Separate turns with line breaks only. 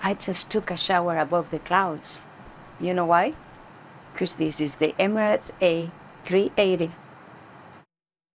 I just took a shower above the clouds. You know why? Because this is the Emirates A380.